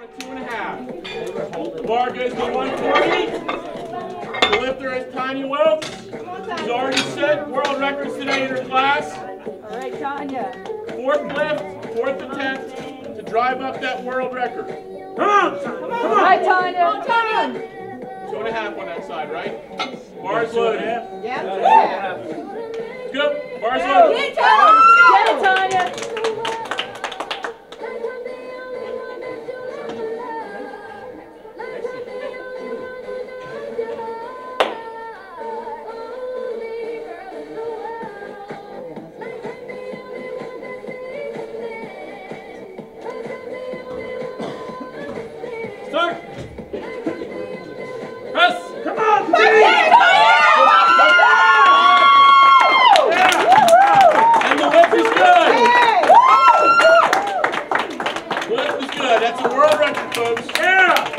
2.5. The bar goes to 140. The lifter is Tania Wilkes. She's already set world records today in her class. All right, Tania. Fourth lift, fourth attempt to drive up that world record. Come on! Come on! All right, Tania. Come on! 2.5 on that side, right? Bars loaded. Yeah. Go. Bars loaded. Get it, Tania. Start. Press. Come on! And the whip is good. Whip is good. That's a world record, folks. Yeah!